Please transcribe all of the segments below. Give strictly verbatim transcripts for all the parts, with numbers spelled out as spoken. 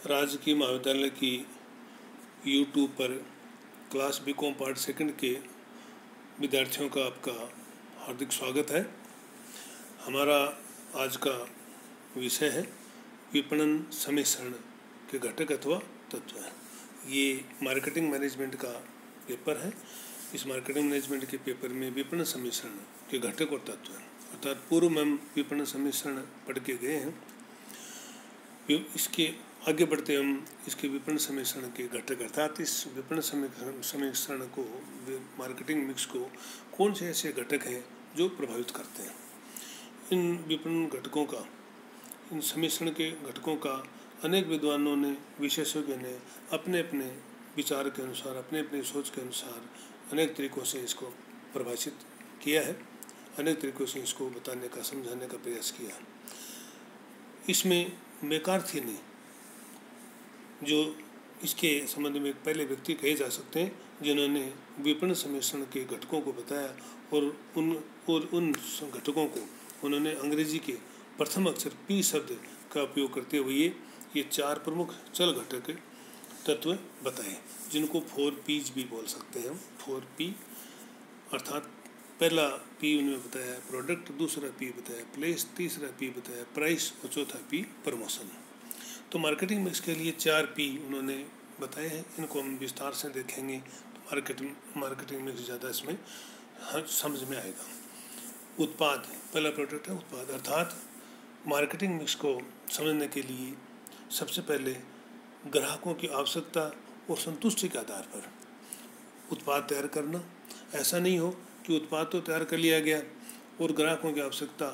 राजकीय महाविद्यालय की यूट्यूब पर class B com part second के विद्यार्थियों का आपका हार्दिक स्वागत है। हमारा आज का विषय है विपणन समीक्षण के घटक अथवा तत्व है। ये मार्केटिंग मैनेजमेंट का पेपर है। इस मार्केटिंग मैनेजमेंट के पेपर में विपणन समीक्षण के घटक और तत्व है, अर्थात पूर्व में हम विपणन समीक्षण पढ़ के गए हैं। इसके आगे बढ़ते हम इसके विपणन समीक्षण के घटक अर्थात इस विपणन समीक्षण को, मार्केटिंग मिक्स को कौन से ऐसे घटक हैं जो प्रभावित करते हैं। इन विपणन घटकों का, इन समीक्षण के घटकों का अनेक विद्वानों ने, विशेषज्ञों ने अपने अपने विचार के अनुसार, अपने अपने सोच के अनुसार अनेक तरीकों से इसको परिभाषित किया है, अनेक तरीकों से इसको बताने का, समझाने का प्रयास किया। इसमें मैकार्थी ने, जो इसके संबंध में पहले व्यक्ति कहे जा सकते हैं जिन्होंने विपणन समीक्षण के घटकों को बताया और उन और उन घटकों को उन्होंने अंग्रेजी के प्रथम अक्षर पी शब्द का उपयोग करते हुए ये ये चार प्रमुख चल घटक तत्व बताए, जिनको फोर पीज भी बोल सकते हैं हम। फोर पी अर्थात पहला पी उन्होंने बताया प्रोडक्ट, दूसरा पी बताया प्लेस, तीसरा पी बताया प्राइस और चौथा पी प्रमोशन। तो मार्केटिंग मिक्स के लिए चार पी उन्होंने बताए हैं। इनको हम विस्तार से देखेंगे तो मार्केटिंग मार्केटिंग मिक्स ज़्यादा इसमें समझ में आएगा। उत्पाद, पहला प्रोडक्ट है उत्पाद, अर्थात मार्केटिंग मिक्स को समझने के लिए सबसे पहले ग्राहकों की आवश्यकता और संतुष्टि के आधार पर उत्पाद तैयार करना। ऐसा नहीं हो कि उत्पाद तो तैयार कर लिया गया और ग्राहकों की आवश्यकता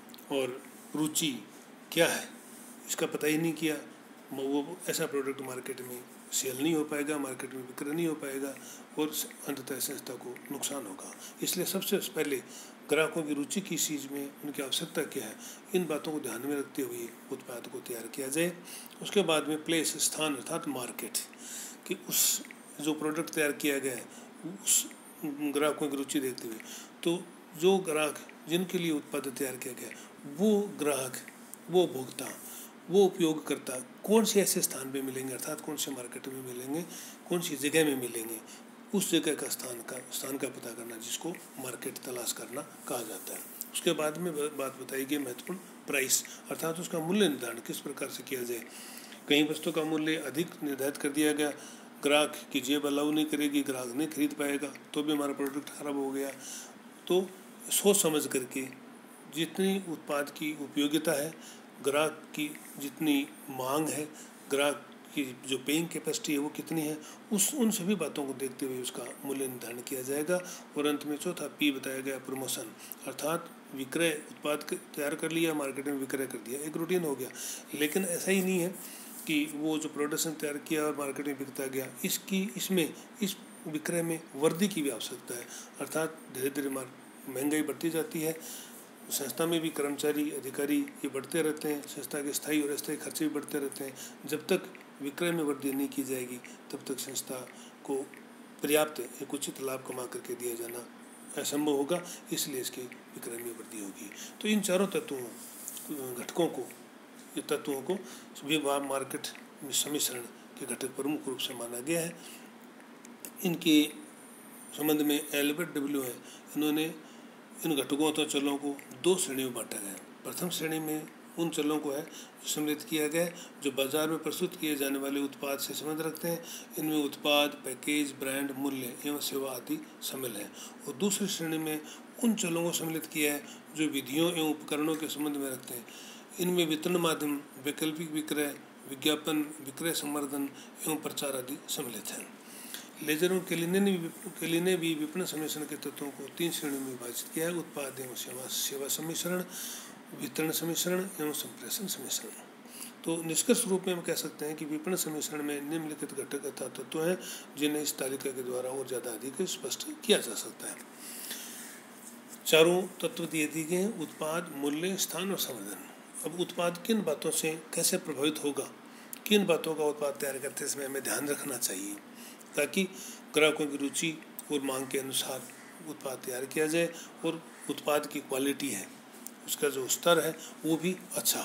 और रुचि क्या है इसका पता ही नहीं किया, वो ऐसा प्रोडक्ट मार्केट में सेल नहीं हो पाएगा, मार्केट में विक्रय नहीं हो पाएगा और अंततः संस्था को नुकसान होगा। इसलिए सबसे पहले ग्राहकों की रुचि किस चीज़ में, उनकी आवश्यकता क्या है, इन बातों को ध्यान में रखते हुए उत्पाद को तैयार किया जाए। उसके बाद में प्लेस, स्थान अर्थात मार्केट, कि उस जो प्रोडक्ट तैयार किया गया है उस ग्राहकों की रुचि देखते हुए, तो जो ग्राहक जिनके लिए उत्पाद तैयार किया गया वो ग्राहक, वो उपभोक्ता, वो उपयोगकर्ता कौन से ऐसे स्थान पे मिलेंगे, अर्थात कौन से मार्केट में मिलेंगे, कौन सी जगह में मिलेंगे, उस जगह का स्थान का स्थान का पता करना, जिसको मार्केट तलाश करना कहा जाता है। उसके बाद में बात बताई गई महत्वपूर्ण प्राइस, अर्थात उसका मूल्य निर्धारण किस प्रकार से किया जाए। कहीं वस्तु का मूल्य अधिक निर्धारित कर दिया गया, ग्राहक की जेब अलाउ नहीं करेगी, ग्राहक नहीं खरीद पाएगा, तो भी हमारा प्रोडक्ट खराब हो गया। तो सोच समझ करके जितनी उत्पाद की उपयोगिता है, ग्राहक की जितनी मांग है, ग्राहक की जो पेइंग कैपेसिटी है वो कितनी है, उस उन सभी बातों को देखते हुए उसका मूल्य निर्धारण किया जाएगा। और अंत में चौथा पी बताया गया प्रमोशन, अर्थात विक्रय, उत्पाद तैयार कर लिया, मार्केट में विक्रय कर दिया, एक रूटीन हो गया। लेकिन ऐसा ही नहीं है कि वो जो प्रोडक्शन तैयार किया और मार्केट में बिकता गया, इसकी इसमें इस विक्रय में वृद्धि की भी आवश्यकता है, अर्थात धीरे धीरे महंगाई बढ़ती जाती है, संस्था में भी कर्मचारी, अधिकारी ये बढ़ते रहते हैं, संस्था के स्थायी और अस्थायी खर्चे भी बढ़ते रहते हैं। जब तक विक्रय में वृद्धि नहीं की जाएगी तब तक संस्था को पर्याप्त एक उचित लाभ कमा करके दिया जाना असंभव होगा, इसलिए इसके विक्रय में वृद्धि होगी। तो इन चारों तत्वों घटकों को ये तत्वों को विभाग मार्केट समीक्षण के घटक प्रमुख रूप से माना गया है। इनके संबंध में एल्बर्ट डब्ल्यू है, इन्होंने इन घटकों अथवा चलों को दो श्रेणियों में बांटा गया है। प्रथम श्रेणी में उन चलों को है जो सम्मिलित किया गया है, जो बाजार में प्रस्तुत किए जाने वाले उत्पाद से संबंध रखते हैं। इनमें उत्पाद, पैकेज, ब्रांड, मूल्य एवं सेवा आदि शामिल है। और दूसरी श्रेणी में उन चलों को सम्मिलित किया है जो विधियों एवं उपकरणों के संबंध में रखते हैं। इनमें वितरण माध्यम, वैकल्पिक विक्रय, विज्ञापन, विक्रय संवर्धन एवं प्रचार आदि सम्मिलित हैं। लेजर और केलिने ने केलिने भी विपणन समीक्षण के तत्वों को तीन श्रेणियों में विभाजित किया है: उत्पाद एवं सेवा सेवा समीक्षण, वितरण समीक्षण एवं संप्रेषण समीक्षण। तो निष्कर्ष रूप में हम कह सकते हैं कि विपणन समीक्षण में निम्नलिखित घटक अथवा तत्व हैं जिन्हें इस तालिका के द्वारा और ज़्यादा अधिक स्पष्ट किया जा सकता है। चारों तत्व दिए दिए गए हैं: उत्पाद, मूल्य, स्थान और संवर्धन। अब उत्पाद किन बातों से कैसे प्रभावित होगा, किन बातों का उत्पाद तैयार करते समय हमें ध्यान रखना चाहिए ताकि ग्राहकों की रुचि और मांग के अनुसार उत्पाद तैयार किया जाए और उत्पाद की क्वालिटी है, उसका जो स्तर है वो भी अच्छा हो।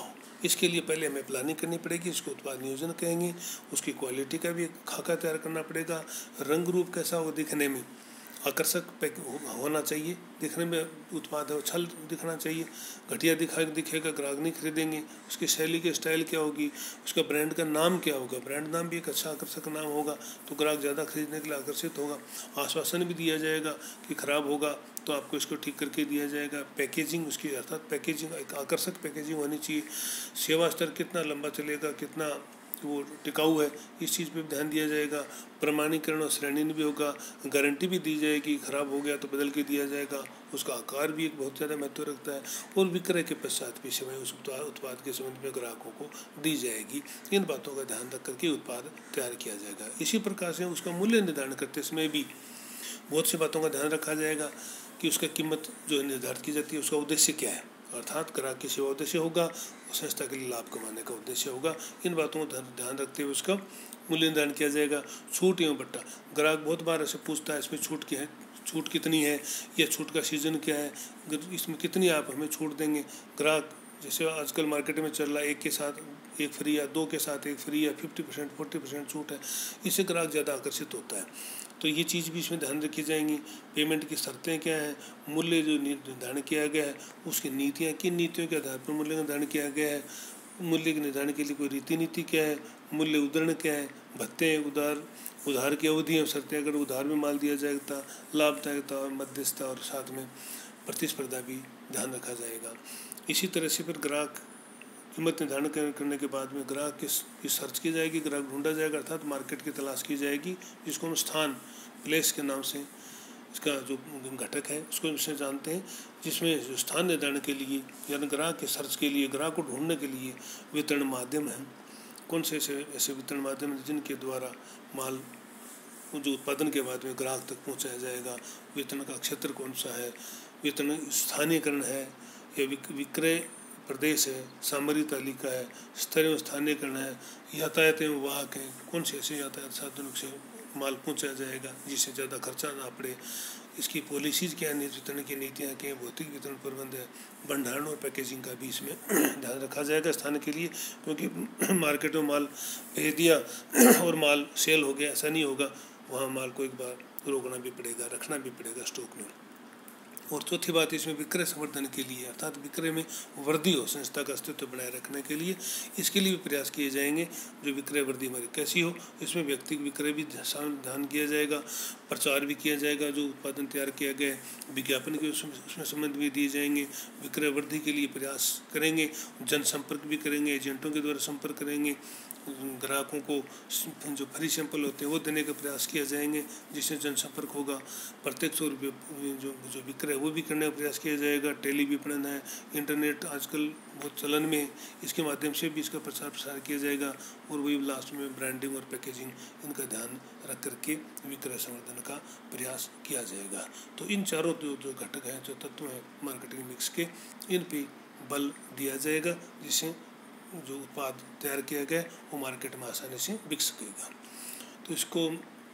इसके लिए पहले हमें प्लानिंग करनी पड़ेगी, इसको उत्पाद नियोजन कहेंगे। उसकी क्वालिटी का भी खाका तैयार करना पड़ेगा। रंग रूप कैसा हो, दिखने में आकर्षक पैक होना चाहिए, दिखने में उत्पाद है उछल दिखना चाहिए। घटिया दिखा दिखेगा ग्राहक नहीं खरीदेंगे। उसकी शैली की स्टाइल क्या होगी, उसका ब्रांड का नाम क्या होगा, ब्रांड नाम भी एक अच्छा आकर्षक नाम होगा तो ग्राहक ज़्यादा खरीदने के लिए आकर्षित होगा। आश्वासन भी दिया जाएगा कि खराब होगा तो आपको इसको ठीक करके दिया जाएगा। पैकेजिंग उसकी अर्थात पैकेजिंग एक आकर्षक पैकेजिंग होनी चाहिए। सेवा स्तर कितना लंबा चलेगा, कितना वो टिकाऊ है, इस चीज़ पे भी ध्यान दिया जाएगा। प्रमाणीकरण और श्रेणी भी होगा, गारंटी भी दी जाएगी, खराब हो गया तो बदल के दिया जाएगा। उसका आकार भी एक बहुत ज़्यादा महत्व रखता है। और विक्रय के पश्चात भी समय उस उत्पाद के संबंध में ग्राहकों को दी जाएगी। इन बातों का ध्यान रख करके उत्पाद तैयार किया जाएगा। इसी प्रकार से उसका मूल्य निर्धारण करते समय भी बहुत सी बातों का ध्यान रखा जाएगा कि उसका कीमत जो निर्धारित की जाती है उसका उद्देश्य क्या है, अर्थात ग्राहक की सेवा उद्देश्य होगा, संस्था के लिए लाभ कमाने का उद्देश्य होगा। इन बातों को ध्यान रखते हुए उसका मूल्य निर्धारण किया जाएगा। छूट एवं बट्टा, ग्राहक बहुत बार ऐसे पूछता है इसमें छूट क्या है, छूट कितनी है, या छूट का सीजन क्या है, इसमें कितनी आप हमें छूट देंगे। ग्राहक जैसे आजकल मार्केट में चल रहा है एक के साथ एक फ्री या दो के साथ एक फ्री या फिफ्टी परसेंट फोर्टी परसेंट छूट है, इससे ग्राहक ज़्यादा आकर्षित होता है। तो ये चीज़ भी इसमें ध्यान रखी जाएंगी। पेमेंट की शर्तें क्या हैं, मूल्य जो निर्धारण किया गया है उसकी नीतियाँ, किन नीतियों के आधार पर मूल्य निर्धारण किया गया है, मूल्य के निर्धारण के लिए कोई रीति नीति क्या है, मूल्य उद्धरण क्या है, भत्ते उधार उधार की अवधि और शर्तें, अगर उधार में माल दिया जाएगा, लाभदायकता और मध्यस्थता और साथ में प्रतिस्पर्धा भी ध्यान रखा जाएगा। इसी तरह से फिर ग्राहक कीमत निर्धारण करने के बाद में ग्राहक की सर्च की जाएगी, ग्राहक ढूंढा जाएगा, अर्थात मार्केट की तलाश की जाएगी, जिसको हम स्थान प्लेस के नाम से इसका जो घटक है उसको इससे जानते हैं, जिसमें जो स्थान निर्धारण के लिए यानी ग्राहक के सर्च के लिए, ग्राहक को ढूंढने के लिए वितरण माध्यम हैं। कौन से ऐसे ऐसे वितरण माध्यम हैं जिनके द्वारा माल जो उत्पादन के बाद में ग्राहक तक पहुंचाया जाएगा, वितरण का क्षेत्र कौन सा है, वितरण स्थानीयकरण है या विक्रय प्रदेश है, सामग्री तालिका है, स्तर एवं स्थानीयकरण है, यातायात एवं वाहक है, कौन से ऐसे यातायात साधनों से माल पहुंचाया जाएगा जिससे ज़्यादा खर्चा ना पड़े, इसकी पॉलिसीज़ क्या है, वितरण की नीतियाँ क्या हैं, भौतिक वितरण प्रबंध है, भंडारण और पैकेजिंग का भी इसमें ध्यान रखा जाएगा स्थान के लिए। क्योंकि मार्केट में माल भेज दिया और माल सेल हो गया ऐसा नहीं होगा, वहाँ माल को एक बार रोकना भी पड़ेगा, रखना भी पड़ेगा स्टॉक में। और चौथी बात इसमें विक्रय संवर्धन के लिए, अर्थात विक्रय में वृद्धि हो, संस्था का अस्तित्व बनाए रखने के लिए, इसके लिए भी प्रयास किए जाएंगे। जो विक्रय वृद्धि हमारी कैसी हो, इसमें व्यक्तिगत विक्रय भी ध्यान किया जाएगा, प्रचार भी किया जाएगा, जो उत्पादन तैयार किया गया विज्ञापन के उसमें संबंध भी दिए जाएंगे। विक्रय वृद्धि के लिए प्रयास करेंगे, जनसंपर्क भी करेंगे, एजेंटों के द्वारा संपर्क करेंगे, ग्राहकों को जो फ्री सैंपल होते हैं वो देने का प्रयास किया जाएंगे, जिससे जनसंपर्क होगा। प्रत्यक्ष और जो जो विक्रय वो भी करने का प्रयास किया जाएगा। टेली विपणन है, इंटरनेट आजकल बहुत चलन में है, इसके माध्यम से भी इसका प्रचार प्रसार किया जाएगा। और वही लास्ट में ब्रांडिंग और पैकेजिंग, इनका ध्यान रख करके विक्रय संवर्धन का प्रयास किया जाएगा। तो इन चारों जो जो घटक हैं, जो तत्व हैं मार्केटिंग मिक्स के, इन पे बल दिया जाएगा, जिससे जो उत्पाद तैयार किया गया वो मार्केट में आसानी से बिक सकेगा। तो इसको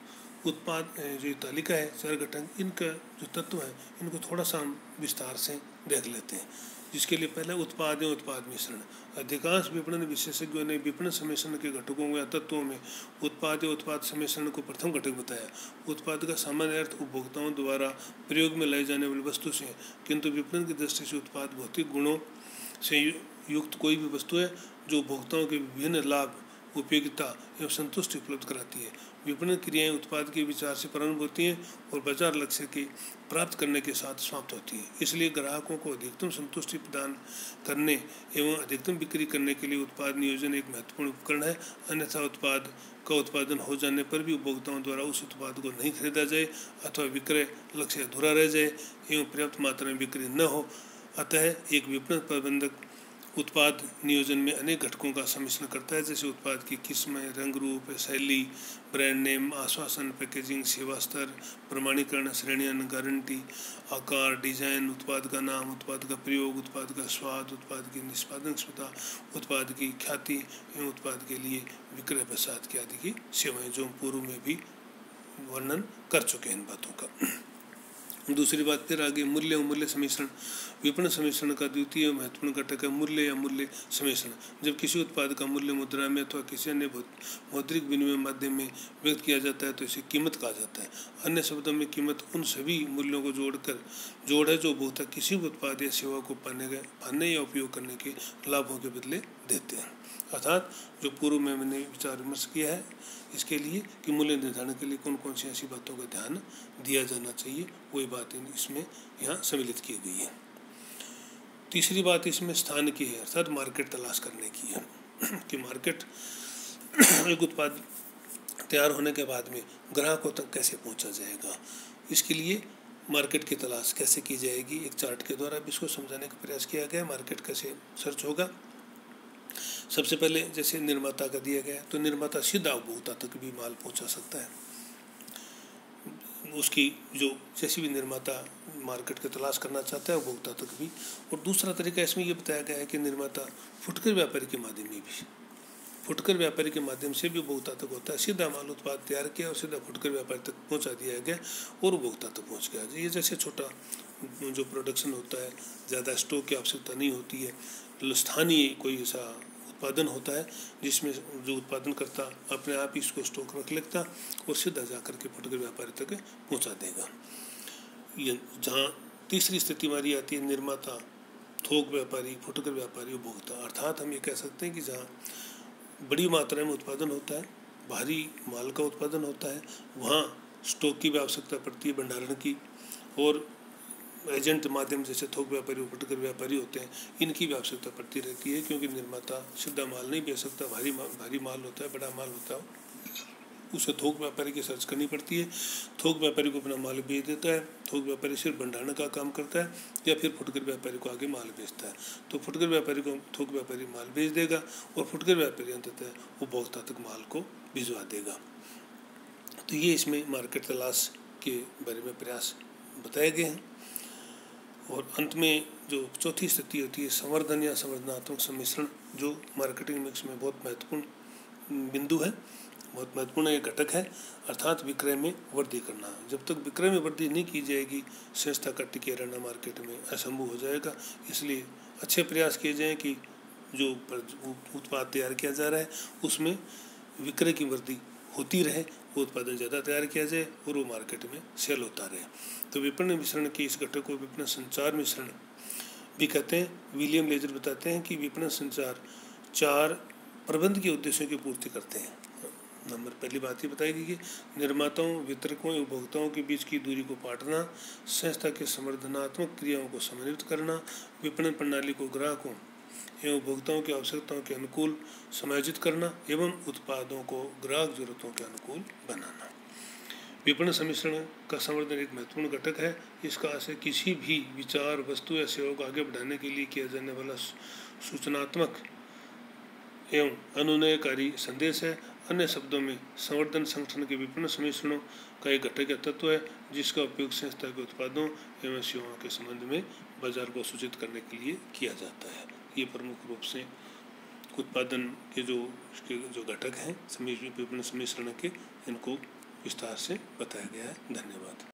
उत्पाद जो तालिका है चार घटक, इनका जो तत्व है इनको थोड़ा सा हम विस्तार से देख लेते हैं। जिसके लिए पहले उत्पाद एवं उत्पाद मिश्रण। अधिकांश विपणन विशेषज्ञों ने विपणन सम्मिश्रण के घटकों या तत्वों में उत्पाद एवं उत्पाद सम्मिश्रण को प्रथम घटक बताया। उत्पाद का सामान्य अर्थ उपभोक्ताओं द्वारा प्रयोग में लाई जाने वाली वस्तु से, किंतु विपणन की दृष्टि से उत्पाद भौतिक गुणों से युक्त कोई भी वस्तु है जो उपभोक्ताओं के विभिन्न लाभ, उपयोगिता एवं संतुष्टि उपलब्ध कराती है। विपणन क्रियाएं उत्पाद के विचार से प्रारंभ होती हैं और बाजार लक्ष्य के प्राप्त करने के साथ समाप्त होती है। इसलिए ग्राहकों को अधिकतम संतुष्टि प्रदान करने एवं अधिकतम बिक्री करने के लिए उत्पाद नियोजन एक महत्वपूर्ण उपकरण है। अन्यथा उत्पाद का उत्पादन हो जाने पर भी उपभोक्ताओं द्वारा उस उत्पाद को नहीं खरीदा जाए अथवा विक्रय लक्ष्य अधूरा रह जाए एवं पर्याप्त मात्रा में बिक्री न हो। अतः एक विपणन प्रबंधक उत्पाद नियोजन में अनेक घटकों का सम्मिश्रण करता है, जैसे उत्पाद की किस्म, रंग रूप, शैली, ब्रांड नेम, आश्वासन, पैकेजिंग, सेवा स्तर, प्रमाणीकरण, श्रेणियां, गारंटी, आकार, डिजाइन, उत्पाद का नाम, उत्पाद का प्रयोग, उत्पाद का स्वाद, उत्पाद की निष्पादन क्षमता, उत्पाद की ख्याति एवं उत्पाद के लिए विक्रय प्रसाद के आदि की सेवाएं, जो पूर्व में भी वर्णन कर चुके हैं इन बातों का। दूसरी बात फिर आगे मूल्य और मूल्य समीकरण। विपणन समीकरण का द्वितीय महत्वपूर्ण घटक है मूल्य या मूल्य समीकरण। जब किसी उत्पाद का मूल्य मुद्रा में अथवा किसी अन्य मौद्रिक विनिमय माध्यम में व्यक्त किया जाता है तो इसे कीमत कहा जाता है। अन्य शब्दों में कीमत उन सभी मूल्यों को जोड़कर जोड़ है जो उपभोक्ता किसी भी उत्पाद या सेवा को पाने के पाने या उपयोग करने के लाभों के बदले देते हैं। अर्थात जो पूर्व में मैंने विचार विमर्श किया है इसके लिए कि मूल्य निर्धारण के लिए कौन कौन सी ऐसी बातों का ध्यान दिया जाना चाहिए, वही बात इसमें यहाँ सम्मिलित की गई है। तीसरी बात इसमें स्थान की है, अर्थात मार्केट तलाश करने की है कि मार्केट एक उत्पाद तैयार होने के बाद में ग्राहकों तक कैसे पहुँचा जाएगा, इसके लिए मार्केट की तलाश कैसे की जाएगी। एक चार्ट के द्वारा भी इसको समझाने का प्रयास किया गया। मार्केट कैसे सर्च होगा, सबसे पहले जैसे निर्माता का दिया गया तो निर्माता सीधा उपभोक्ता तक भी माल पहुंचा सकता है। उसकी जो जैसी भी निर्माता मार्केट की तलाश करना चाहता है उपभोक्ता तक भी। और दूसरा तरीका इसमें यह बताया गया है कि निर्माता फुटकर व्यापारी के माध्यम में भी फुटकर व्यापारी के माध्यम से भी उपभोक्ता तक होता है। सीधा माल उत्पाद तैयार किया और सीधा फुटकर व्यापारी तक पहुंचा दिया गया और उपभोक्ता तक पहुंच गया। ये जैसे छोटा जो प्रोडक्शन होता है, ज़्यादा स्टॉक की आवश्यकता नहीं होती है, स्थानीय कोई ऐसा उत्पादन होता है जिसमें जो उत्पादन करता अपने आप ही इसको स्टॉक रख लेता और सीधा जा करके फुटकर व्यापारी तक पहुंचा देगा। ये जहाँ तीसरी स्थिति हमारी आती है निर्माता, थोक व्यापारी, फुटकर व्यापारी, उपभोक्ता। अर्थात हम ये कह सकते हैं कि जहाँ बड़ी मात्रा में उत्पादन होता है, भारी माल का उत्पादन होता है, वहाँ स्टॉक की भी आवश्यकता पड़ती है, भंडारण की। और एजेंट माध्यम जैसे थोक व्यापारी, फुटकर व्यापारी होते हैं, इनकी भी आवश्यकता पड़ती रहती है क्योंकि निर्माता सीधा माल नहीं बेच सकता। भारी माल भारी माल होता है, बड़ा माल होता है, उसे थोक व्यापारी की सर्च करनी पड़ती है। थोक व्यापारी को अपना माल बेच देता है। थोक व्यापारी सिर्फ भंडारण का काम करता है या फिर फुटकर व्यापारी को आगे माल बेचता है। तो फुटकर व्यापारी को थोक व्यापारी माल बेच देगा और फुटकर व्यापारी अंततः उपभोक्ता तक माल को भिजवा देगा। तो ये इसमें मार्केट तलाश के बारे में प्रयास बताए गए हैं। और अंत में जो चौथी स्थिति होती है संवर्धन या संवर्धनात्मक सम्मिश्रण, जो मार्केटिंग मिक्स में बहुत महत्वपूर्ण बिंदु है, बहुत महत्वपूर्ण एक घटक है। अर्थात विक्रय में वृद्धि करना। जब तक विक्रय में वृद्धि नहीं की जाएगी संस्था का टिके रहना मार्केट में असंभव हो जाएगा। इसलिए अच्छे प्रयास किए जाएँ कि जो उत्पाद तैयार किया जा रहा है उसमें विक्रय की वृद्धि होती रहे, वो उत्पादन ज़्यादा तैयार किया जाए और वो मार्केट में सेल होता रहे। तो विपणन मिश्रण के इस घटक को विपणन संचार मिश्रण भी कहते हैं। विलियम लेजर बताते हैं कि विपणन संचार चार प्रबंध के उद्देश्यों की पूर्ति करते हैं। नंबर पहली बात ये बताएगी कि निर्माताओं, वितरकों, उपभोक्ताओं के बीच की दूरी को पाटना, संस्था के संवर्धनात्मक क्रियाओं को समन्वित करना, विपणन प्रणाली को ग्राहकों एवं उपभोक्ताओं की आवश्यकताओं के अनुकूल समायोजित करना एवं उत्पादों को ग्राहक जरूरतों के अनुकूल बनाना। विपणन सम्मिश्रण का संवर्धन एक महत्वपूर्ण घटक है। इसका आशय किसी भी विचार, वस्तु या सेवा को आगे बढ़ाने के लिए किया जाने वाला सूचनात्मक एवं अनुनयकारी संदेश है। अन्य शब्दों में संवर्धन संगठन के विपणन सम्मिश्रणों का एक घटक या तत्व है जिसका उपयोग संस्था के उत्पादों एवं सेवाओं के संबंध में बाजार को सूचित करने के लिए किया जाता है। ये प्रमुख रूप से उत्पादन के जो इसके जो घटक हैं विपणन सम्मिश्रण के, इनको विस्तार से बताया गया है। धन्यवाद।